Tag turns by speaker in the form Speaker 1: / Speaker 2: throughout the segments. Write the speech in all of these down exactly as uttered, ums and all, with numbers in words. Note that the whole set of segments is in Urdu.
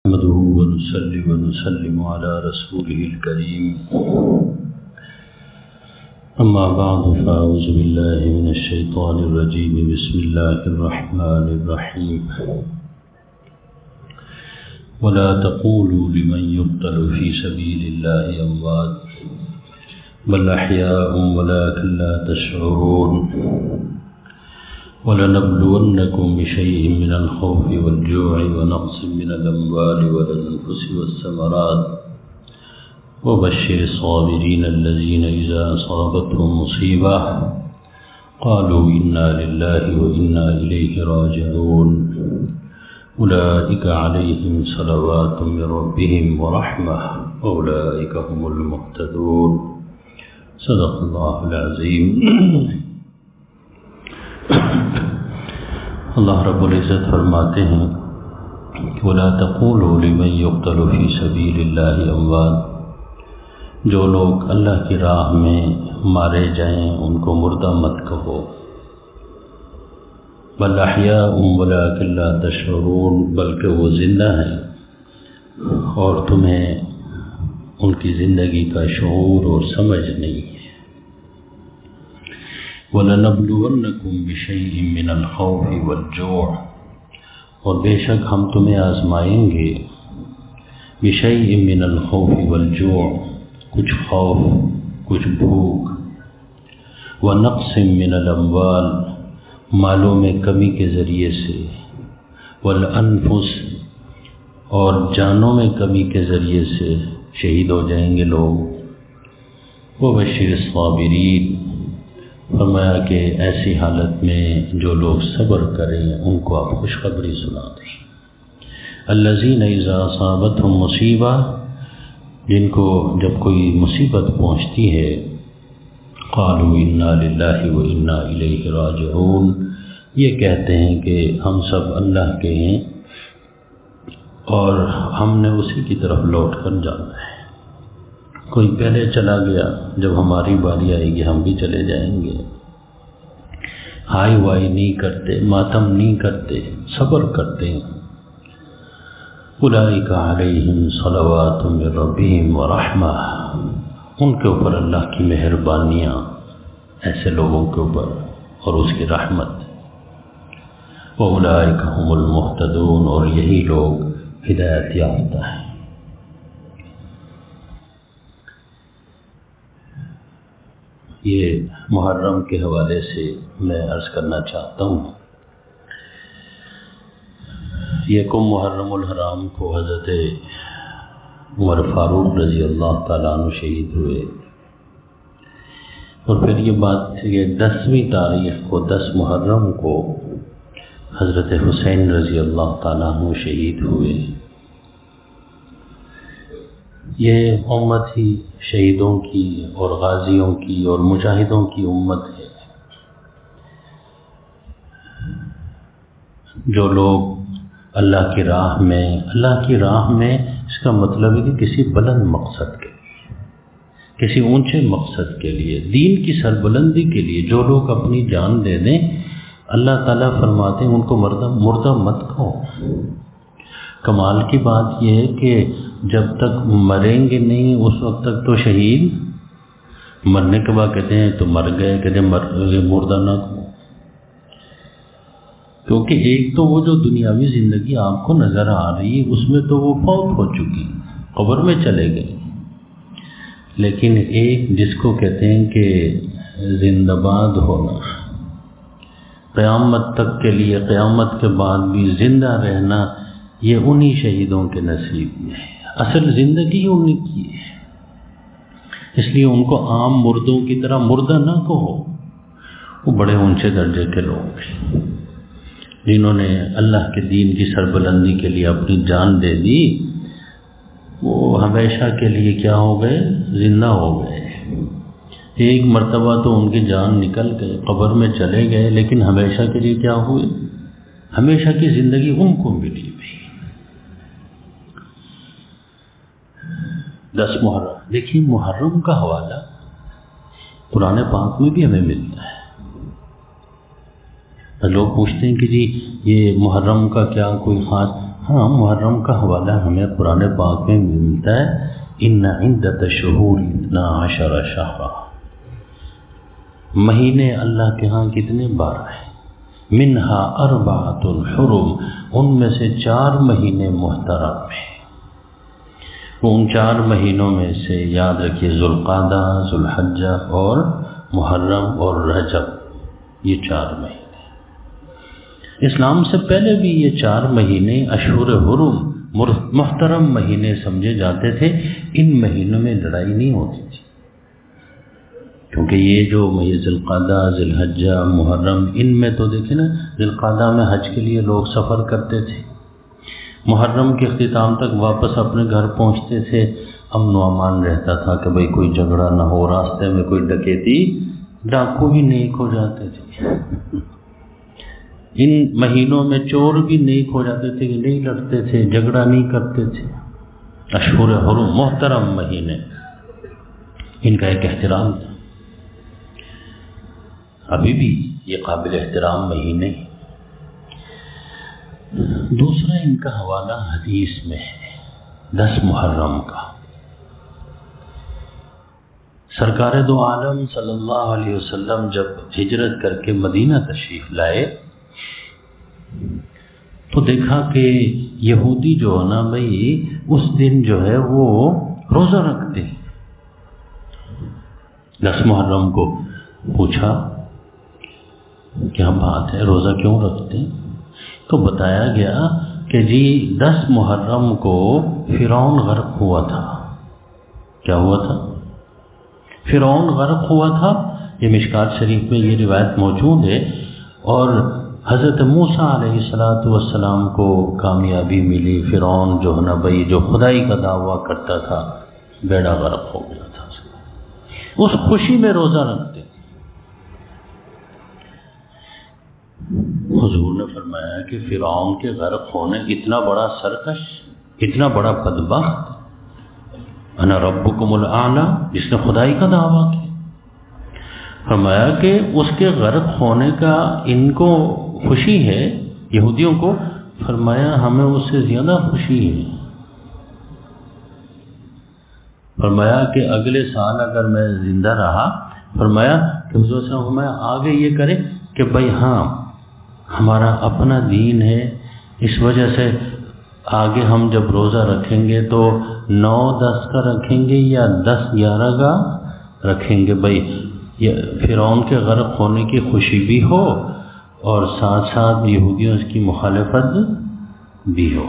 Speaker 1: نحمده ونصلي ونسلم على رسوله الكريم أما بعد فأعوذ بالله من الشيطان الرجيم بسم الله الرحمن الرحيم ولا تقولوا لمن يقتل في سبيل الله أموات بل أحياء ولكن لا تشعرون وَلَنَبْلُوَنَّكُمْ بِشَيْءٍ مِّنَ الْخَوْفِ وَالْجُوعِ وَنَقْصٍ مِّنَ الْأَمْوَالِ وَالْأَنفُسِ وَالثَّمَرَاتِ وَبَشِّرِ الصَّابِرِينَ الَّذِينَ إِذَا أَصَابَتْهُم مُّصِيبَةٌ قَالُوا إِنَّا لِلَّهِ وَإِنَّا إِلَيْهِ راجعون أُولَٰئِكَ عَلَيْهِمْ صَلَوَاتٌ مِّن رَّبِّهِمْ وَرَحْمَةٌ وَأُولَٰئِكَ هُمُ الْمُهْتَدُونَ صدق اللہ العظیم۔ اللہ رب العزت فرماتے ہیں کہ وَلَا تَقُولُوا لِمَن يُقْتَلُ فِي سَبِيلِ اللَّهِ أَمْوَاتٌ، جو لوگ اللہ کی راہ میں مارے جائیں ان کو مردہ مت کہو، بل احیاء ولکن لا تشعرون، بلکہ وہ زندہ ہیں اور تمہیں ان کی زندگی کا شعور اور سمجھ نہیں ہے۔ وَلَنَبْلُوَنَّكُمْ بِشَيْءٍ مِّنَ الْخَوْفِ وَالْجُوعِ، اور بے شک ہم تمہیں آزمائیں گے بِشَيْءٍ مِّنَ الْخَوْفِ وَالْجُوعِ، کچھ خوف کچھ بھوک، وَنَقْصٍ مِّنَ الْأَمْوَالِ، مالوں میں کمی کے ذریعے سے، وَالْأَنفُسِ، اور جانوں میں کمی کے ذریعے سے شہید ہو جائیں گے لوگ، وَبَشِّرِ الصَّابِرِينَ، فرمایا کہ ایسی حالت میں جو لوگ صبر کریں ان کو آپ خوشخبری سنا دیں۔ الذین اذا اصابتہم مصیبہ، جن کو جب کوئی مصیبت پہنچتی ہے، قالوا انا للہ وانا الیہ راجعون، یہ کہتے ہیں کہ ہم سب اللہ کے ہیں اور ہم نے اسی کی طرف لوٹ کر جانا ہے۔ کوئی پہلے چلا گیا، جب ہماری باری آئے گی ہم بھی چلے جائیں گے۔ ہائی وائی نہیں کرتے، ماتم نہیں کرتے، صبر کرتے ہیں۔ اولئک علیہم صلوات من ربہم ورحمہ، ان کے اوپر اللہ کی مہربانیاں، ایسے لوگوں کے اوپر، اور اس کی رحمت۔ واولئک هم المہتدون، اور یہی لوگ ہدایت یافتہ ہیں۔ یہ محرم کے حوالے سے میں عرض کرنا چاہتا ہوں۔ یکم محرم الحرام کو حضرت عمر فاروق رضی اللہ تعالیٰ عنہ شہید ہوئے، اور پھر یہ بات یہ دسویں تاریخ کو دس محرم کو حضرت حسین رضی اللہ تعالیٰ عنہ شہید ہوئے۔ یہ امت ہی شہیدوں کی اور غازیوں کی اور مجاہدوں کی امت ہے۔ جو لوگ اللہ کی راہ میں اللہ کی راہ میں اس کا مطلب ہے کہ کسی بلند مقصد کے لیے، کسی اونچے مقصد کے لیے، دین کی سربلندی کے لیے جو لوگ اپنی جان دے دیں، اللہ تعالیٰ فرماتے ہیں ان کو مردہ مردہ مت کہو۔ کمال کی بات یہ ہے کہ جب تک مریں گے نہیں اس وقت تک تو شہید، مرنے کے بعد کہتے ہیں تو مر گئے، کہتے ہیں مر گئے، مردہ نہ کہو، کیونکہ ایک تو وہ جو دنیاوی زندگی آپ کو نظر آ رہی ہے اس میں تو وہ فوت ہو چکی، قبر میں چلے گئے، لیکن ایک جس کو کہتے ہیں کہ زندہ باد ہونا، قیامت تک کے لیے، قیامت کے بعد بھی زندہ رہنا، یہ انہی شہیدوں کے نصیب میں ہے۔ اصل زندگی انہی کی ہے، اس لیے ان کو عام مردوں کی طرح مردہ نہ کہو۔ وہ بڑے اونچے درجے کے لوگ ہیں جنہوں نے اللہ کے دین کی سربلندی کے لیے اپنی جان دے دی، وہ ہمیشہ کے لیے کیا ہو گئے؟ زندہ ہو گئے۔ ایک مرتبہ تو ان کی جان نکل گئے، قبر میں چلے گئے، لیکن ہمیشہ کے لیے کیا ہوئے؟ ہمیشہ کی زندگی ان کو ملی ہوئی۔ دس محرم، دیکھیے محرم کا حوالہ قرآن پاک میں بھی ہمیں ملتا ہے۔ لوگ پوچھتے ہیں کہ جی یہ محرم کا کیا کوئی خاص، ہاں محرم کا حوالہ ہمیں قرآن پاک میں ملتا ہے، ان عدت الشہور اثنا عشر شہرا، مہینے اللہ کے ہاں کتنے بارہ ہیں، منہا اربعۃ حرم، ان میں سے چار مہینے محترم ہیں۔ وہ ان چار مہینوں میں سے یاد رکھیے ذوالقعدہ، ذوالحجہ اور محرم اور رجب، یہ چار مہینے۔ اسلام سے پہلے بھی یہ چار مہینے اشہر حرم محترم مہینے سمجھے جاتے تھے، ان مہینوں میں لڑائی نہیں ہوتی تھی، کیونکہ یہ جو ذوالقعدہ، ذوالحجہ، محرم، ان میں تو دیکھیں نا، ذوالقعدہ میں حج کے لیے لوگ سفر کرتے تھے، محرم کے اختتام تک واپس اپنے گھر پہنچتے تھے، امن و امان رہتا تھا کہ بھئی کوئی جھگڑا نہ ہو، راستے میں کوئی ڈکیتی، ڈاکو بھی نیک ہو جاتے تھے، ان مہینوں میں چور بھی نیک ہو جاتے تھے کہ نہیں لڑتے تھے، جھگڑا نہیں کرتے تھے۔ اشہر حرم محترم مہینے، ان کا ایک احترام تھا، ابھی بھی یہ قابل احترام مہینے۔ دوسرا ان کا حوالہ حدیث میں ہے، دس محرم کا۔ سرکار دو عالم صلی اللہ علیہ وسلم جب ہجرت کر کے مدینہ تشریف لائے تو دیکھا کہ یہودی جو ہے نا بھائی اس دن جو ہے وہ روزہ رکھتے ہیں۔ دس محرم کو پوچھا کیا بات ہے، روزہ کیوں رکھتے ہیں؟ تو بتایا گیا کہ جی دس محرم کو فرعون غرق ہوا تھا۔ کیا ہوا تھا؟ فرعون غرق ہوا تھا، یہ مشکات شریف میں یہ روایت موجود ہے، اور حضرت موسیٰ علیہ الصلوۃ والسلام کو کامیابی ملی، فرعون جو ہے نا بھائی جو خدائی کا دعویٰ کرتا تھا بیڑا غرق ہو گیا تھا، اس خوشی میں روزہ رکھتے۔ حضور نے فرمایا کہ فرعون کے غرق ہونے اتنا بڑا سرکش، اتنا بڑا بدبخت، انا ربکم الاعلی، جس نے خدائی کا دعویٰ کیا، فرمایا کہ اس کے غرق ہونے کا ان کو خوشی ہے یہودیوں کو، فرمایا ہمیں اس سے زیادہ خوشی ہے، فرمایا کہ اگلے سال اگر میں زندہ رہا، فرمایا کہ حضور صلی اللہ علیہ وسلم آگے یہ کرے کہ بھائی ہاں ہمارا اپنا دین ہے، اس وجہ سے آگے ہم جب روزہ رکھیں گے تو نو دس کا رکھیں گے یا دس گیارہ کا رکھیں گے، بھائی فرعون کے غرق ہونے کی خوشی بھی ہو اور ساتھ ساتھ یہودیوں کی مخالفت بھی ہو۔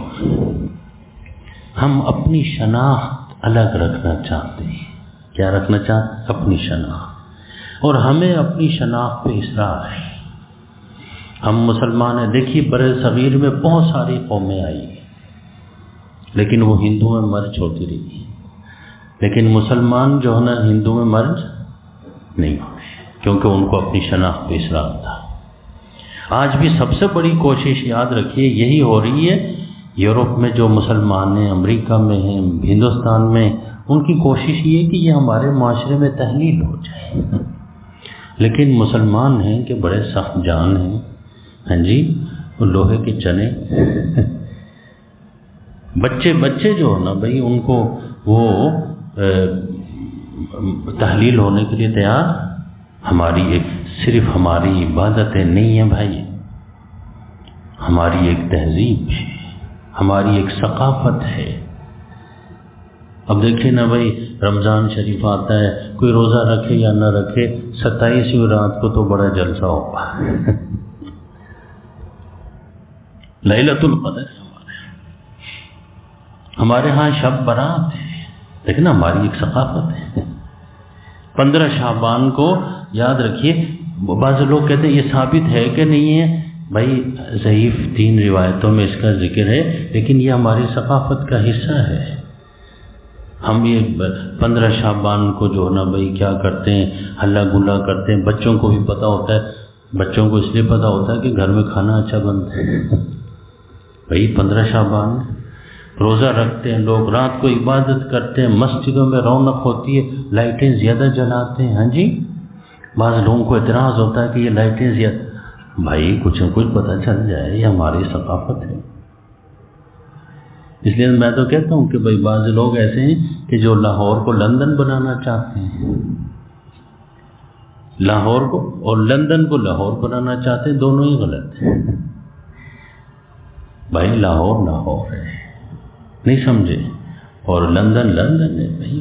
Speaker 1: ہم اپنی شناخت الگ رکھنا چاہتے ہیں، کیا رکھنا چاہتے ہیں؟ اپنی شناخت، اور ہمیں اپنی شناخت پہ اصرار ہے۔ ہم مسلمان ہیں، دیکھیے برِ صغیر میں بہت ساری قومیں آئی لیکن وہ ہندو میں مرج ہوتی رہی، لیکن مسلمان جو ہے نا ہندو میں مرج نہیں ہوئے، کیونکہ ان کو اپنی شناخت پہ اصرار تھا۔ آج بھی سب سے بڑی کوشش یاد رکھیے یہی ہو رہی ہے، یورپ میں جو مسلمان ہیں، امریکہ میں ہیں، ہندوستان میں، ان کی کوشش یہ ہے کہ یہ ہمارے معاشرے میں تحلیل ہو جائے، لیکن مسلمان ہیں کہ بڑے سخت جان ہیں، ہاں جی، وہ لوہے کے چنے، بچے بچے جو ہے نا بھائی ان کو وہ تحلیل ہونے کے لیے تیار، ہماری ایک صرف ہماری عبادتیں نہیں ہیں بھائی، ہماری ایک تہذیب ہے، ہماری ایک ثقافت ہے۔ اب دیکھیں نا بھائی رمضان شریف آتا ہے، کوئی روزہ رکھے یا نہ رکھے، ستائیسویں رات کو تو بڑا جلسہ ہوگا، لیلۃ القدر ہمارے ہاں شب برات ہے، لیکن ہماری ایک ثقافت ہے۔ پندرہ شعبان کو یاد رکھیے، بعض لوگ کہتے ہیں یہ ثابت ہے کہ نہیں ہے، بھائی ضعیف تین روایتوں میں اس کا ذکر ہے، لیکن یہ ہماری ثقافت کا حصہ ہے۔ ہم یہ پندرہ شعبان کو جو ہے نا بھائی کیا کرتے ہیں، ہلا گلا کرتے ہیں، بچوں کو بھی پتہ ہوتا ہے، بچوں کو اس لیے پتہ ہوتا ہے کہ گھر میں کھانا اچھا بنتا ہے، بھائی پندرہ شعبان روزہ رکھتے ہیں لوگ، رات کو عبادت کرتے ہیں، مسجدوں میں رونق ہوتی ہے، لائٹیں زیادہ جلاتے ہیں، ہاں جی، بعض لوگوں کو اعتراض ہوتا ہے کہ یہ لائٹیں زیادہ، بھائی کچھ نہ کچھ پتہ چل جائے، یہ ہماری ثقافت ہے، اس لیے میں تو کہتا ہوں کہ بھائی بعض لوگ ایسے ہیں کہ جو لاہور کو لندن بنانا چاہتے ہیں، لاہور کو اور لندن کو لاہور بنانا چاہتے ہیں، دونوں ہی غلط ہیں۔ بھائی لاہور لاہور ہے، نہیں سمجھے، اور لندن لندن ہے بھائی۔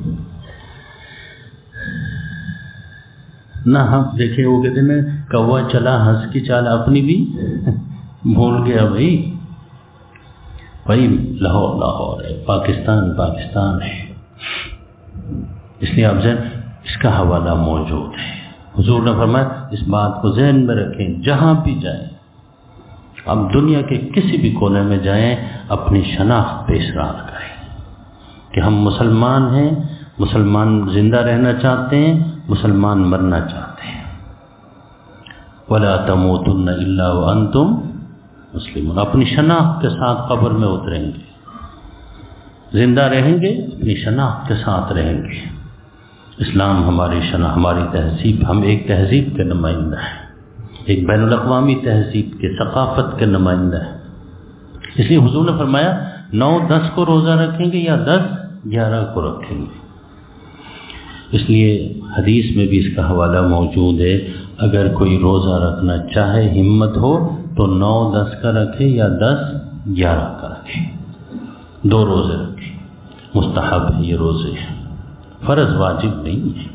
Speaker 1: نہ ہم دیکھے وہ کہتے ہیں نا کوا چلا ہنس کی چال اپنی بھی بھول گیا۔ بھائی بھائی لاہور لاہور ہے، پاکستان پاکستان ہے۔ اس لیے آپ ذہن اس کا حوالہ موجود ہے۔ حضور نے فرمایا اس بات کو ذہن میں رکھیں، جہاں بھی جائیں، اب دنیا کے کسی بھی کونے میں جائیں، اپنی شناخت پہ اصرار کریں کہ ہم مسلمان ہیں، مسلمان زندہ رہنا چاہتے ہیں، مسلمان مرنا چاہتے ہیں۔ وَلَا تَمُوتُنَّ إِلَّا وَأَنْتُمْ مسلمون، اپنی شناخت کے ساتھ قبر میں اتریں گے، زندہ رہیں گے اپنی شناخت کے ساتھ رہیں گے۔ اسلام ہماری شناخت، ہماری تہذیب، ہم ایک تہذیب کے نمائندہ ہیں، ایک بین الاقوامی تہذیب کے، ثقافت کے نمائندہ ہیں۔ اس لیے حضور نے فرمایا نو دس کو روزہ رکھیں گے یا دس گیارہ کو رکھیں گے۔ اس لیے حدیث میں بھی اس کا حوالہ موجود ہے، اگر کوئی روزہ رکھنا چاہے، ہمت ہو تو نو دس کا رکھے یا دس گیارہ کا رکھے، دو روزے رکھے، مستحب ہے یہ روزے، فرض واجب نہیں ہے۔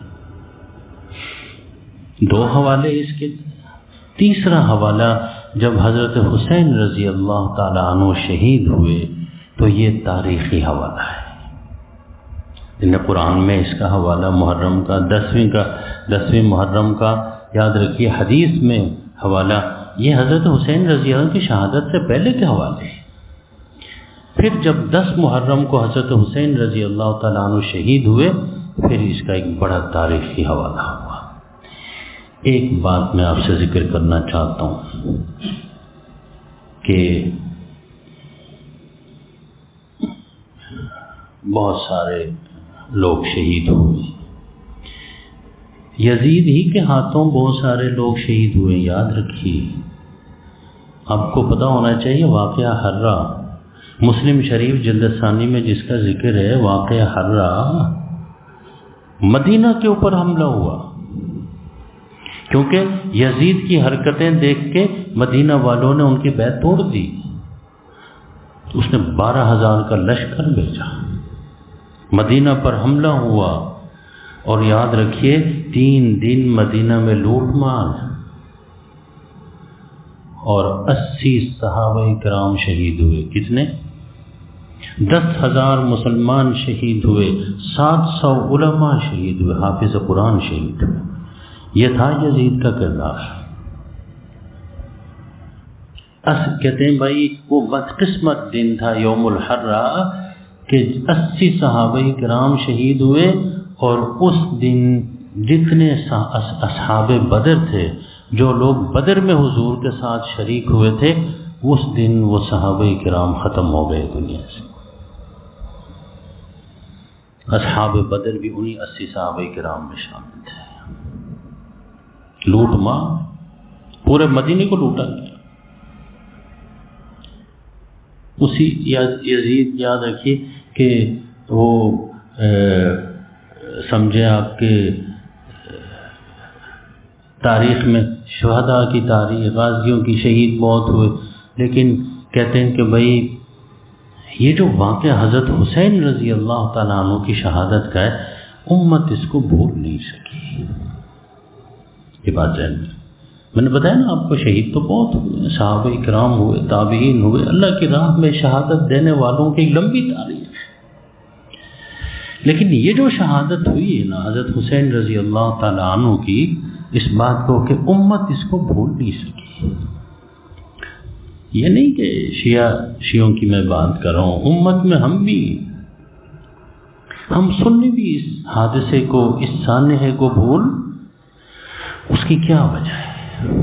Speaker 1: دو حوالے اس کے۔ تیسرا حوالہ، جب حضرت حسین رضی اللہ تعالی عنہ شہید ہوئے تو یہ تاریخی حوالہ ہے۔ ان قرآن میں اس کا حوالہ محرم کا دسویں کا دسویں محرم کا یاد رکھیے، حدیث میں حوالہ یہ حضرت حسین رضی اللہ عنہ کی شہادت سے پہلے کے حوالے ہیں۔ پھر جب دس محرم کو حضرت حسین رضی اللہ تعالیٰ عنہ شہید ہوئے، پھر اس کا ایک بڑا تاریخی حوالہ ہوا۔ ایک بات میں آپ سے ذکر کرنا چاہتا ہوں کہ بہت سارے لوگ شہید ہوئے، یزید ہی کے ہاتھوں بہت سارے لوگ شہید ہوئے، یاد رکھیے۔ آپ کو پتہ ہونا چاہیے واقعہ حرہ، مسلم شریف جلد ثانی میں جس کا ذکر ہے، واقعہ حرہ مدینہ کے اوپر حملہ ہوا، کیونکہ یزید کی حرکتیں دیکھ کے مدینہ والوں نے ان کی بیعت توڑ دی۔ اس نے بارہ ہزار کا لشکر بھیجا، مدینہ پر حملہ ہوا، اور یاد رکھیے تین دن مدینہ میں لوٹ مار، اور اسی صحابہ کرام شہید ہوئے۔ کتنے؟ دس ہزار مسلمان شہید ہوئے، سات سو علماء شہید ہوئے، حافظ قرآن شہید ہوئے۔ یہ تھا یزید کا کردار۔ اس کہتے ہیں بھائی وہ بدقسمت دن تھا یوم الحرہ کہ اسی صحابہ کرام شہید ہوئے، اور اس دن جتنے اصحاب بدر تھے، جو لوگ بدر میں حضور کے ساتھ شریک ہوئے تھے، اس دن وہ صحابہ کرام ختم ہو گئے دنیا سے۔ اصحاب بدر بھی انہی اسی صحابہ کرام میں شامل تھے۔ لوٹ مار، پورے مدینے کو لوٹا گیا۔ اسی یزید یاد رکھیے کہ وہ سمجھے آپ کے تاریخ میں شہداء کی تاریخ، غازیوں کی شہید موت ہوئے، لیکن کہتے ہیں کہ بھائی یہ جو واقعہ حضرت حسین رضی اللہ تعالیٰ عنہ کی شہادت کا ہے، امت اس کو بھول نہیں سکی۔ یہ بات ذہن میں میں نے بتایا نا آپ کو، شہید تو بہت ہوئے، صحابہ کرام ہوئے، تابعین ہوئے، اللہ کی راہ میں شہادت دینے والوں کی لمبی تاریخ ہے، لیکن یہ جو شہادت ہوئی ہے نا حضرت حسین رضی اللہ تعالیٰ عنہ کی، اس بات کو کہ امت اس کو بھول نہیں سکی۔ یہ نہیں کہ شیعہ شیعوں کی میں بات کر رہا ہوں، امت میں ہم بھی، ہم سننے بھی اس حادثے کو، اس سانحے کو بھول، اس کی کیا وجہ ہے؟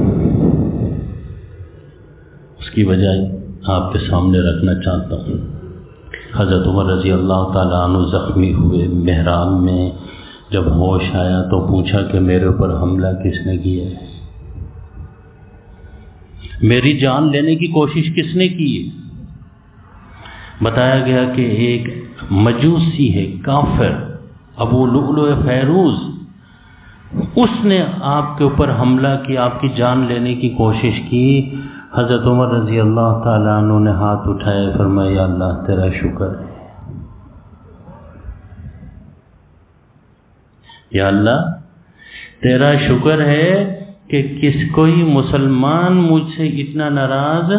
Speaker 1: اس کی وجہ آپ کے سامنے رکھنا چاہتا ہوں۔ حضرت عمر رضی اللہ تعالیٰ عنہ زخمی ہوئے محراب میں، جب ہوش آیا تو پوچھا کہ میرے اوپر حملہ کس نے کیا ہے، میری جان لینے کی کوشش کس نے کی ہے؟ بتایا گیا کہ ایک مجوسی ہے کافر ابو لؤلؤ فیروز، اس نے آپ کے اوپر حملہ کی، آپ کی جان لینے کی کوشش کی۔ حضرت عمر رضی اللہ تعالیٰ عنہ نے ہاتھ اٹھائے، فرمایا یا اللہ تیرا شکر ہے، یا اللہ تیرا شکر ہے کہ کس کوئی مسلمان مجھ سے اتنا ناراض،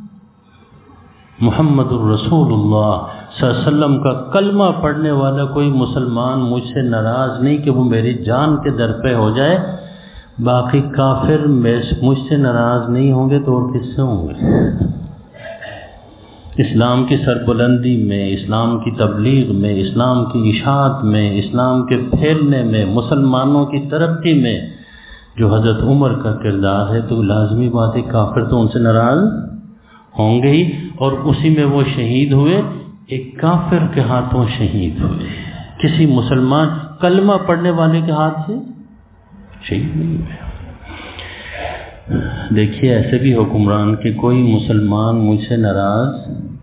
Speaker 1: محمد الرسول اللہ صلی اللہ علیہ وسلم کا کلمہ پڑھنے والا کوئی مسلمان مجھ سے ناراض نہیں کہ وہ میری جان کے در پہ ہو جائے، باقی کافر مجھ سے ناراض نہیں ہوں گے تو اور کس سے ہوں گے؟ اسلام کی سربلندی میں، اسلام کی تبلیغ میں، اسلام کی اشاعت میں، اسلام کے پھیلنے میں، مسلمانوں کی ترقی میں جو حضرت عمر کا کردار ہے، تو لازمی بات ہے کافر تو ان سے ناراض ہوں گے ہی، اور اسی میں وہ شہید ہوئے، ایک کافر کے ہاتھوں شہید ہوئے، کسی مسلمان کلمہ پڑھنے والے کے ہاتھ سے شہید نہیں ہوئے۔ دیکھیے ایسے بھی حکمران کہ کوئی مسلمان مجھ سے ناراض،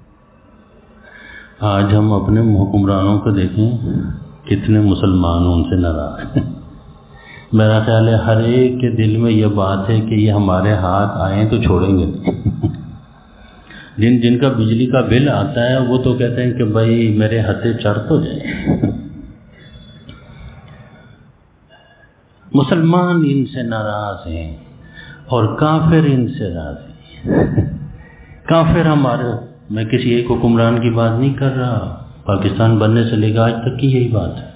Speaker 1: آج ہم اپنے حکمرانوں کو دیکھیں کتنے مسلمان ان سے ناراض ہیں۔ میرا خیال ہے ہر ایک کے دل میں یہ بات ہے کہ یہ ہمارے ہاتھ آئیں تو چھوڑیں گے نہیں۔ جن جن کا بجلی کا بل آتا ہے وہ تو کہتے ہیں کہ بھائی میرے ہتھے چرت ہو جائیں۔ مسلمان ان سے ناراض ہیں اور کافر ان سے راضی ہیں۔ کافر ہمارے، میں کسی ایک حکمران کی بات نہیں کر رہا، پاکستان بننے سے لے کر آج تک کی یہی بات ہے،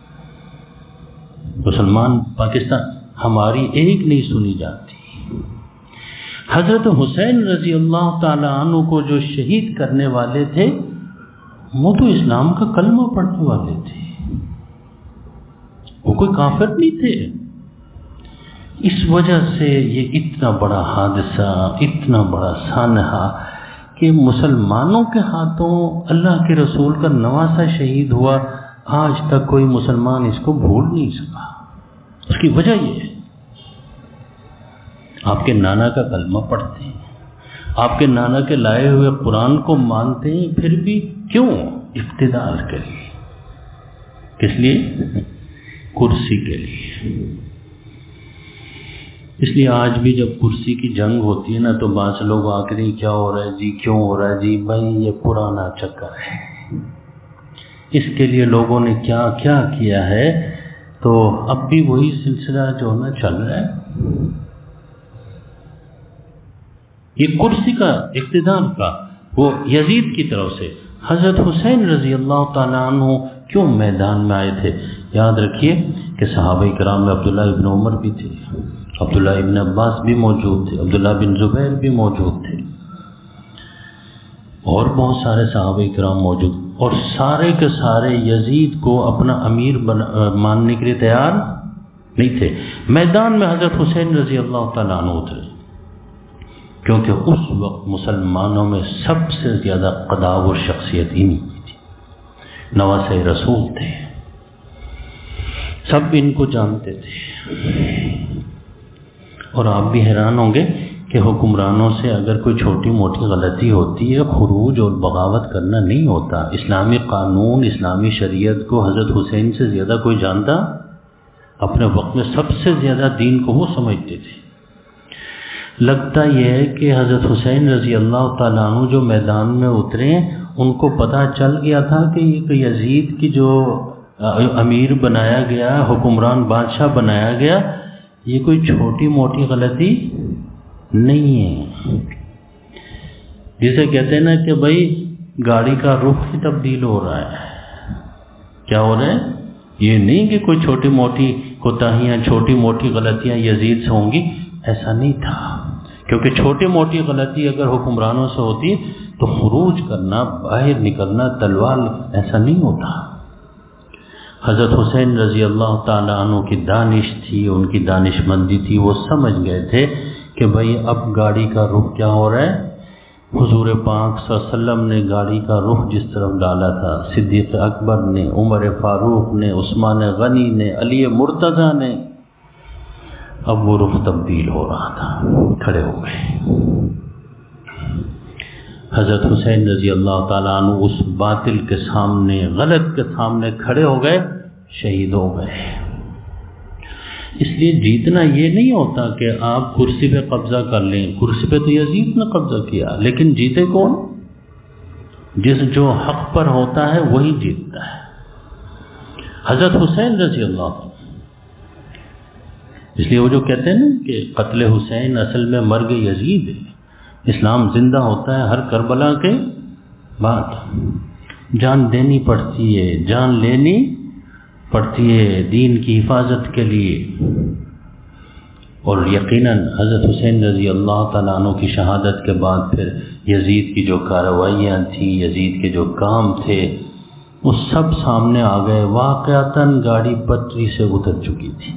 Speaker 1: مسلمان پاکستان ہماری ایک نہیں سنی جاتی۔ حضرت حسین رضی اللہ تعالی عنہ کو جو شہید کرنے والے تھے وہ تو اسلام کا کلمہ پڑھنے والے تھے، وہ کوئی کافر نہیں تھے۔ اس وجہ سے یہ اتنا بڑا حادثہ، اتنا بڑا سانحہ کہ مسلمانوں کے ہاتھوں اللہ کے رسول کا نواسا شہید ہوا، آج تک کوئی مسلمان اس کو بھول نہیں سکا۔ اس کی وجہ یہ ہے آپ کے نانا کا کلمہ پڑھتے ہیں، آپ کے نانا کے لائے ہوئے قرآن کو مانتے ہیں، پھر بھی کیوں؟ اقتدار کے لیے۔ کس لیے؟ کرسی کے لیے۔ اس لیے آج بھی جب کرسی کی جنگ ہوتی ہے نا تو بعض لوگ آ کے کیا ہو رہا ہے جی، کیوں ہو رہا ہے جی؟ بھائی یہ پرانا چکر ہے، اس کے لیے لوگوں نے کیا کیا کیا ہے، تو اب بھی وہی سلسلہ جو نا چل رہا ہے۔ یہ کرسی کا، اقتدار کا، وہ یزید کی طرف سے۔ حضرت حسین رضی اللہ تعالیٰ عنہ کیوں میدان میں آئے تھے؟ یاد رکھیے کہ صحابہ کرام میں عبداللہ ابن عمر بھی تھے، عبداللہ ابن عباس بھی موجود تھے، عبداللہ بن زبیر بھی موجود تھے، اور بہت سارے صحابہ کرام موجود، اور سارے کے سارے یزید کو اپنا امیر ماننے کے لیے تیار نہیں تھے۔ میدان میں حضرت حسین رضی اللہ تعالیٰ عنہ اترے، کیونکہ اس وقت مسلمانوں میں سب سے زیادہ قداور شخصیت انہی کی تھی، نواسۂ رسول تھے، سب ان کو جانتے تھے۔ اور آپ بھی حیران ہوں گے کہ حکمرانوں سے اگر کوئی چھوٹی موٹی غلطی ہوتی ہے، خروج اور بغاوت کرنا نہیں ہوتا۔ اسلامی قانون، اسلامی شریعت کو حضرت حسین سے زیادہ کوئی جانتا؟ اپنے وقت میں سب سے زیادہ دین کو وہ سمجھتے تھے۔ لگتا یہ ہے کہ حضرت حسین رضی اللہ تعالیٰ عنہ جو میدان میں اترے، ان کو پتہ چل گیا تھا کہ یہ یزید کی جو امیر بنایا گیا، حکمران بادشاہ بنایا گیا، یہ کوئی چھوٹی موٹی غلطی نہیں ہے۔ جسے کہتے ہیں نا کہ بھائی گاڑی کا رخ ہی تبدیل ہو رہا ہے۔ کیا ہو رہا ہے؟ یہ نہیں کہ کوئی چھوٹی موٹی کوتاہیاں، چھوٹی موٹی غلطیاں یزید سے ہوں گی، ایسا نہیں تھا۔ کیونکہ چھوٹی موٹی غلطی اگر حکمرانوں سے ہوتی تو خروج کرنا، باہر نکلنا، تلوار، ایسا نہیں ہوتا۔ حضرت حسین رضی اللہ تعالیٰ عنہ کی دانش تھی، ان کی دانش مندی تھی، وہ سمجھ گئے تھے کہ بھائی اب گاڑی کا رخ کیا ہو رہا ہے۔ حضور پاک صلی اللہ علیہ وسلم نے گاڑی کا رخ جس طرف ڈالا تھا، صدیق اکبر نے، عمر فاروق نے، عثمان غنی نے، علی مرتضیٰ نے، اب وہ رخ تبدیل ہو رہا تھا، کھڑے ہو گئے۔ حضرت حسین رضی اللہ تعالیٰ عنہ اس باطل کے سامنے، غلط کے سامنے کھڑے ہو گئے، شہید ہو گئے۔ اس لیے جیتنا یہ نہیں ہوتا کہ آپ کرسی پہ قبضہ کر لیں، کرسی پہ تو یزید نے قبضہ کیا، لیکن جیتے کون؟ جس جو حق پر ہوتا ہے وہی جیتتا ہے۔ حضرت حسین رضی اللہ عنہ، اس لیے وہ جو کہتے ہیں نا کہ قتل حسین اصل میں مرگ یزید ہے، اسلام زندہ ہوتا ہے ہر کربلا کے بعد۔ جان دینی پڑتی ہے، جان لینی پڑتی ہے دین کی حفاظت کے لیے۔ اور یقیناً حضرت حسین رضی اللہ تعالیٰ عنہ کی شہادت کے بعد پھر یزید کی جو کارروائیاں تھیں، یزید کے جو کام تھے، وہ سب سامنے آ گئے۔ واقعتاً گاڑی پٹری سے اتر چکی تھی۔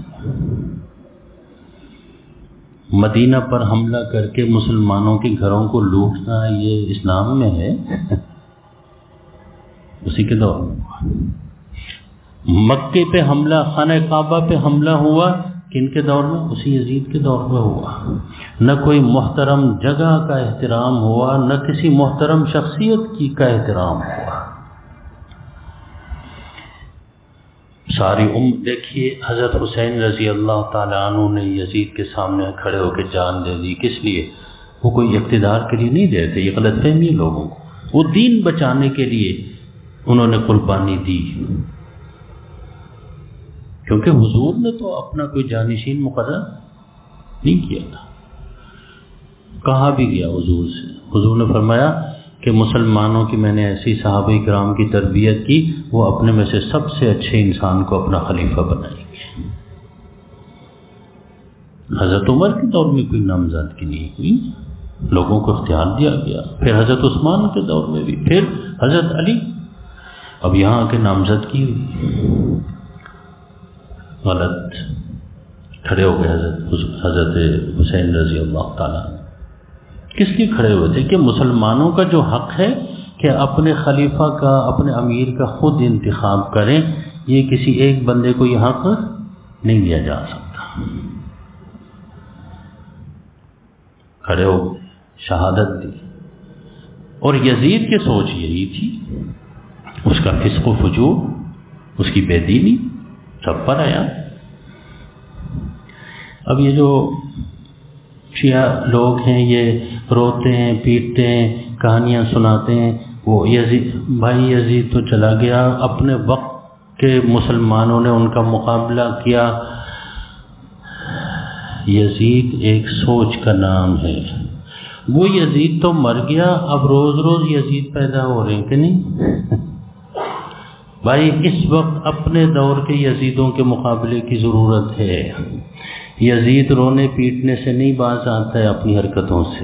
Speaker 1: مدینہ پر حملہ کر کے مسلمانوں کے گھروں کو لوٹنا یہ اسلام میں ہے؟ اسی کے دور میں مکے پہ حملہ، خانہ کعبہ پہ حملہ ہوا، کن کے دور میں؟ اسی یزید کے دور میں ہوا۔ نہ کوئی محترم جگہ کا احترام ہوا، نہ کسی محترم شخصیت کی کا احترام ہوا۔ ساری امت دیکھیے، حضرت حسین رضی اللہ تعالیٰ عنہ نے یزید کے سامنے کھڑے ہو کے جان دے دی۔ کس لیے؟ وہ کوئی اقتدار کے لیے نہیں دے تھے، یہ غلط فہمی ہے لوگوں کو، وہ دین بچانے کے لیے انہوں نے قربانی دی۔ کیونکہ حضور نے تو اپنا کوئی جانشین مقرر نہیں کیا تھا۔ کہا بھی گیا حضور سے، حضور نے فرمایا کہ مسلمانوں کی میں نے ایسی صحابہ کرام کی تربیت کی، وہ اپنے میں سے سب سے اچھے انسان کو اپنا خلیفہ بنائیں گے۔ حضرت عمر کے دور میں کوئی نامزدگی نہیں ہوئی، لوگوں کو اختیار دیا گیا۔ پھر حضرت عثمان کے دور میں بھی، پھر حضرت علی، اب یہاں کے نامزدگی ہوئی، غلط کھڑے ہو گئے حضرت حضرت حسین رضی اللہ تعالیٰ۔ کس لیے کھڑے ہوئے تھے؟ کہ مسلمانوں کا جو حق ہے کہ اپنے خلیفہ کا، اپنے امیر کا خود انتخاب کریں، یہ کسی ایک بندے کو یہ حق نہیں دیا جا سکتا۔ کھڑے ہو گئے، شہادت دی۔ اور یزید کی سوچ یہی تھی، اس کا فسق و فجور، اس کی بے دینی سب پر آیا۔ اب یہ جو شیعہ لوگ ہیں یہ روتے ہیں، پیٹتے ہیں، کہانیاں سناتے ہیں، وہ یزید بھائی یزید تو چلا گیا، اپنے وقت کے مسلمانوں نے ان کا مقابلہ کیا۔ یزید ایک سوچ کا نام ہے، وہ یزید تو مر گیا، اب روز روز یزید پیدا ہو رہے ہیں کہ نہیں؟ بھائی اس وقت اپنے دور کے یزیدوں کے مقابلے کی ضرورت ہے۔ یزید رونے پیٹنے سے نہیں باز آتا ہے، اپنی حرکتوں سے۔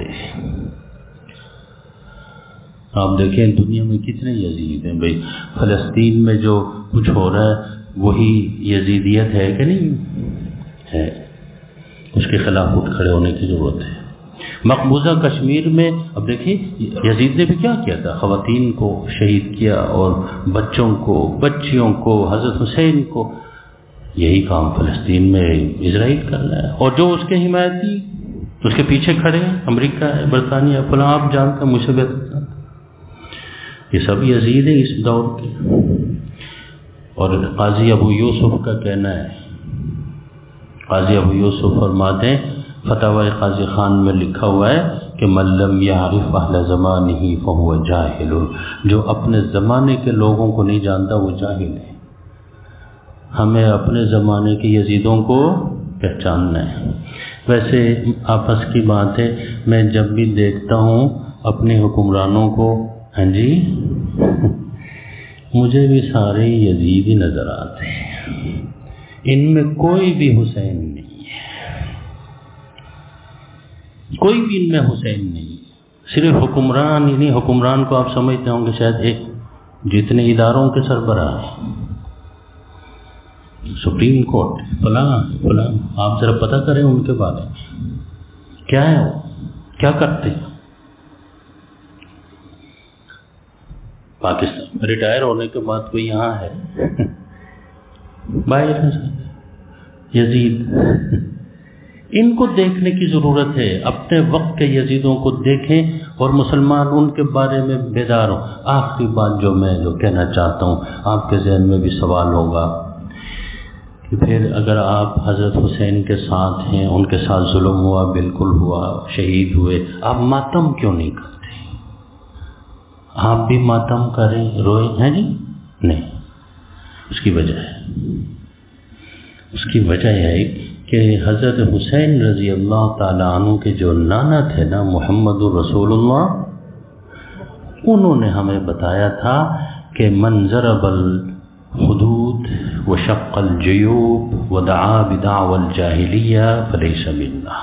Speaker 1: آپ دیکھیں دنیا میں کتنے یزید ہیں بھائی، فلسطین میں جو کچھ ہو رہا ہے وہی یزیدیت ہے کہ نہیں ہے؟ اس کے خلاف اٹھ کھڑے ہونے کی ضرورت ہے۔ مقبوضہ کشمیر میں اب دیکھیں یزید نے بھی کیا کیا تھا، خواتین کو شہید کیا اور بچوں کو، بچیوں کو، حضرت حسین کو۔ یہی کام فلسطین میں اسرائیل کر رہا ہے، اور جو اس کے حمایتی اس کے پیچھے کھڑے ہیں، امریکہ ہے، برطانیہ، فلاں، آپ جانتے ہیں، مجھ سے بہتر، یہ سب یزید ہیں اس دور کے۔ اور قاضی ابو یوسف کا کہنا ہے، قاضی ابو یوسف فرماتے ہیں، فتاوی قاضی خان میں لکھا ہوا ہے کہ من لم یعرف اہل زمانہ فہو جاہل، جو اپنے زمانے کے لوگوں کو نہیں جانتا وہ جاہل ہے۔ ہمیں اپنے زمانے کے یزیدوں کو پہچاننا ہے۔ ویسے آپس کی بات ہے، میں جب بھی دیکھتا ہوں اپنے حکمرانوں کو، ہاں جی مجھے بھی سارے یزید ہی نظر آتے ہیں، ان میں کوئی بھی حسین نہیں ہے، کوئی بھی ان میں حسین نہیں، صرف حکمران ہی نہیں۔ حکمران کو آپ سمجھتے ہوں گے شاید ایک جتنے اداروں کے سربراہ ہیں، سپریم کورٹ، فلاں فلاں، آپ ذرا پتہ کریں ان کے بارے میں کیا ہے، وہ کیا کرتے ہیں۔ پاکستان ریٹائر ہونے کے بعد کوئی یہاں ہے باہر یزید ان کو دیکھنے کی ضرورت ہے. اپنے وقت کے یزیدوں کو دیکھیں اور مسلمان ان کے بارے میں بیدار ہوں. آخری بات جو میں جو کہنا چاہتا ہوں، آپ کے ذہن میں بھی سوال ہوگا کہ پھر اگر آپ حضرت حسین کے ساتھ ہیں، ان کے ساتھ ظلم ہوا، بالکل ہوا، شہید ہوئے، آپ ماتم کیوں نہیں کرتے؟ آپ بھی ماتم کریں، روئیں ہیں جی؟ نہیں. اس کی وجہ ہے اس کی وجہ ہے کہ حضرت حسین رضی اللہ تعالیٰ عنہ کے جو نانا تھے نا، محمد رسول اللہ، انہوں نے ہمیں بتایا تھا کہ من ضرب الحدود وشق الجیوب ودعا بدعوى الجاہلیہ فلیس منا.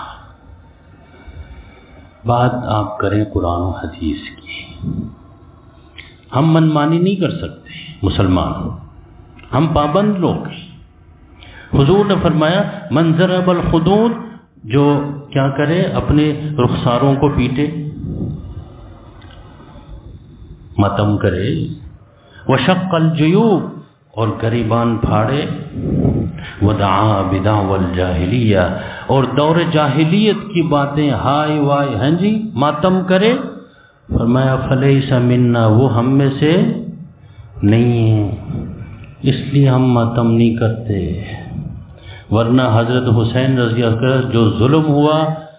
Speaker 1: بات آپ کریں قرآن و حدیث کی. ہم منمانی نہیں کر سکتے مسلمان، ہم پابند لوگ ہیں. حضور نے فرمایا من ضرب الحدود، جو کیا کرے، اپنے رخساروں کو پیٹے، ماتم کرے، وشق الجیوب، اور گریبان پھاڑے، ودعا بدعوى الجاہلیہ، اور دور جاہلیت کی باتیں ہائے وائے ہیں جی ماتم کرے. فرمایا فلیس منا، وہ ہم میں سے نہیں ہے، اس لیے ہم ماتم نہیں کرتے. ورنہ حضرت حسین رضی اللہ عنہ جو ظلم ہوا،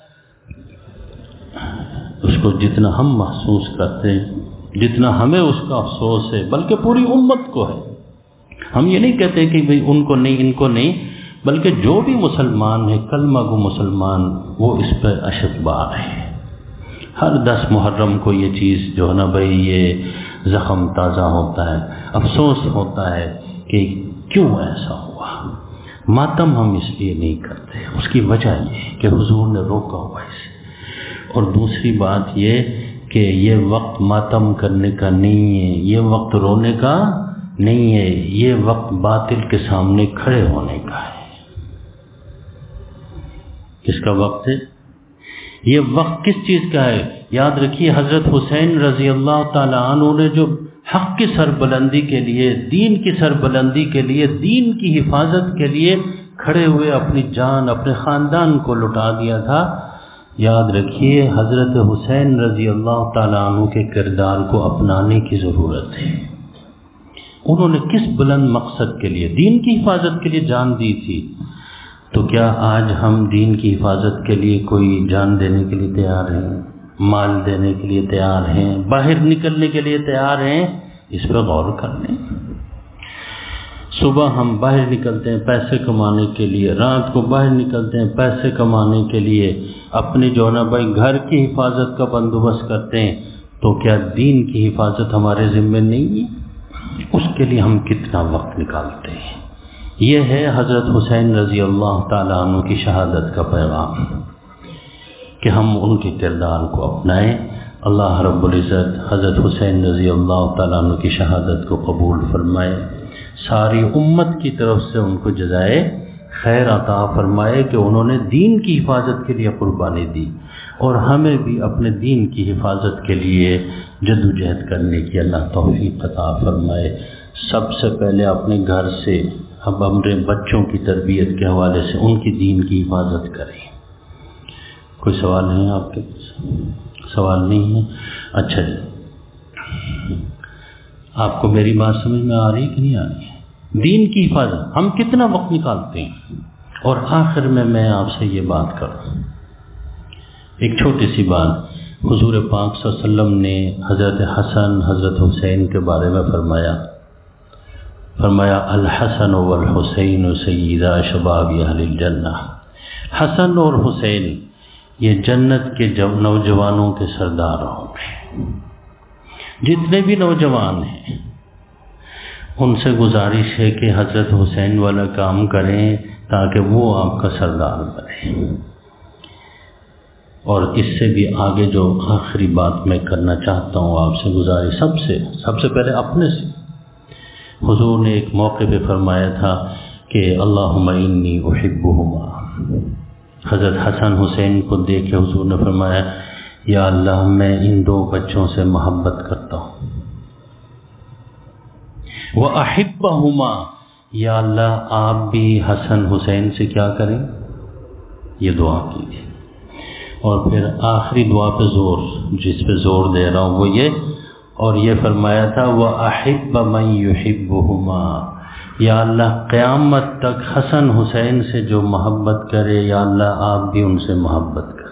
Speaker 1: اس کو جتنا ہم محسوس کرتے ہیں، جتنا ہمیں اس کا افسوس ہے، بلکہ پوری امت کو ہے. ہم یہ نہیں کہتے کہ بھئی ان کو نہیں، ان کو نہیں، بلکہ جو بھی مسلمان ہے، کلمہ گو مسلمان، وہ اس پر اشد بار ہے. ہر دس محرم کو یہ چیز جو ہے نا بھئی، یہ زخم تازہ ہوتا ہے، افسوس ہوتا ہے کہ کیوں ایسا ہوا. ماتم ہم اس لیے نہیں کرتے، اس کی وجہ یہ کہ حضور نے روکا ہوا اسے. اور دوسری بات یہ کہ یہ وقت ماتم کرنے کا نہیں ہے، یہ وقت رونے کا نہیں ہے، یہ وقت باطل کے سامنے کھڑے ہونے کا ہے. کس کا وقت ہے؟ یہ وقت کس چیز کا ہے؟ یاد رکھیے حضرت حسین رضی اللہ تعالیٰ عنہ نے جو حق کی سربلندی کے لیے، دین کی سربلندی کے لیے، دین کی حفاظت کے لیے کھڑے ہوئے اپنی جان، اپنے خاندان کو لٹا دیا تھا. یاد رکھیے حضرت حسین رضی اللہ تعالیٰ عنہ کے کردار کو اپنانے کی ضرورت ہے. انہوں نے کس بلند مقصد کے لیے، دین کی حفاظت کے لیے جان دی تھی. تو کیا آج ہم دین کی حفاظت کے لیے کوئی جان دینے کے لیے تیار ہیں، مال دینے کے لیے تیار ہیں، باہر نکلنے کے لیے تیار ہیں؟ اس پہ غور کر لیں. صبح ہم باہر نکلتے ہیں پیسے کمانے کے لیے، رات کو باہر نکلتے ہیں پیسے کمانے کے لیے، اپنی جو نا بھائی گھر کی حفاظت کا بندوبست کرتے ہیں. تو کیا دین کی حفاظت ہمارے ذمہ نہیں ہے؟ اس کے لیے ہم کتنا وقت نکالتے ہیں. یہ ہے حضرت حسین رضی اللہ تعالیٰ عنہ کی شہادت کا پیغام، کہ ہم ان کے کردار کو اپنائیں. اللہ رب العزت حضرت حسین رضی اللہ تعالیٰ عنہ کی شہادت کو قبول فرمائے، ساری امت کی طرف سے ان کو جزائے خیر عطا فرمائے کہ انہوں نے دین کی حفاظت کے لیے قربانی دی، اور ہمیں بھی اپنے دین کی حفاظت کے لیے جدوجہد کرنے کی اللہ توفیق عطا فرمائے. سب سے پہلے اپنے گھر سے، اب ہمارے بچوں کی تربیت کے حوالے سے ان کی دین کی حفاظت کریں. کوئی سوال نہیں آپ کے؟ سوال نہیں ہے؟ اچھا جی، آپ کو میری بات سمجھ میں آ رہی کہ نہیں آ رہی ہے؟ دین کی حفاظت ہم کتنا وقت نکالتے ہیں. اور آخر میں میں آپ سے یہ بات کروں، ایک چھوٹی سی بات. حضور پاک صلی اللہ علیہ وسلم نے حضرت حسن حضرت حسین کے بارے میں فرمایا فرمایا الحسن والحسین سیدا شباب اہل الجنہ. حسن اور حسین یہ جنت کے نوجوانوں کے سردار ہوں گے. جتنے بھی نوجوان ہیں ان سے گزارش ہے کہ حضرت حسین والا کام کریں تاکہ وہ آپ کا سردار بنے. اور اس سے بھی آگے جو آخری بات میں کرنا چاہتا ہوں آپ سے گزارش، سب سے سب سے پہلے اپنے سے. حضور نے ایک موقع پہ فرمایا تھا کہ اللہم انی احبہما. حضرت حسن حسین کو دیکھ کے حضور نے فرمایا یا اللہ میں ان دو بچوں سے محبت کرتا ہوں. وَأَحِبَّهُمَا، یا اللہ آپ بھی حسن حسین سے کیا کریں؟ یہ دعا کی تھی۔ اور پھر آخری دعا پہ زور، جس پہ زور دے رہا ہوں وہ یہ، اور یہ فرمایا تھا وَأَحِبَّ مَن يُحِبُّهُمَا، یا اللہ قیامت تک حسن حسین سے جو محبت کرے یا اللہ آپ بھی ان سے محبت کریں۔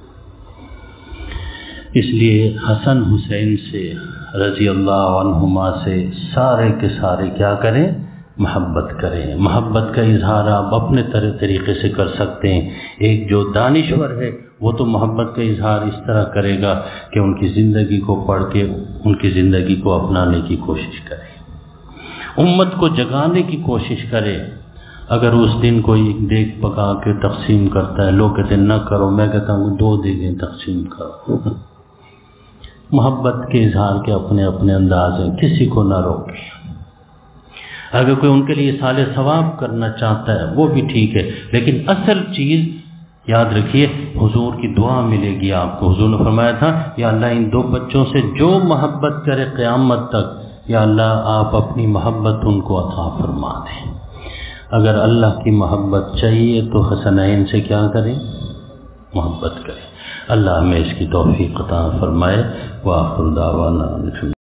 Speaker 1: اس لیے حسن حسین سے رضی اللہ عنہما سے سارے کے سارے کیا کریں؟ محبت کریں۔ محبت کا اظہار آپ اپنے طریقے سے کر سکتے ہیں۔ ایک جو دانشور ہے وہ تو محبت کا اظہار اس طرح کرے گا کہ ان کی زندگی کو پڑھ کے ان کی زندگی کو اپنانے کی کوشش کرے، امت کو جگانے کی کوشش کرے۔ اگر اس دن کوئی دیگ پکا کے تقسیم کرتا ہے، لوگ کہتے ہیں نہ کرو، میں کہتا ہوں دو دیگیں تقسیم کرو۔ محبت کے اظہار کے اپنے اپنے انداز ہیں، کسی کو نہ روکے۔ اگر کوئی ان کے لیے اصال ثواب کرنا چاہتا ہے وہ بھی ٹھیک ہے، لیکن اصل چیز یاد رکھیے حضور کی دعا ملے گی آپ کو۔ حضور نے فرمایا تھا یا اللہ ان دو بچوں سے جو محبت کرے قیامت تک، یا اللہ آپ اپنی محبت ان کو عطا فرما دیں۔ اگر اللہ کی محبت چاہیے تو حسنین سے کیا کریں؟ محبت کریں۔ اللہ ہمیں اس کی توفیق عطا فرمائے۔ وآخر دعوانا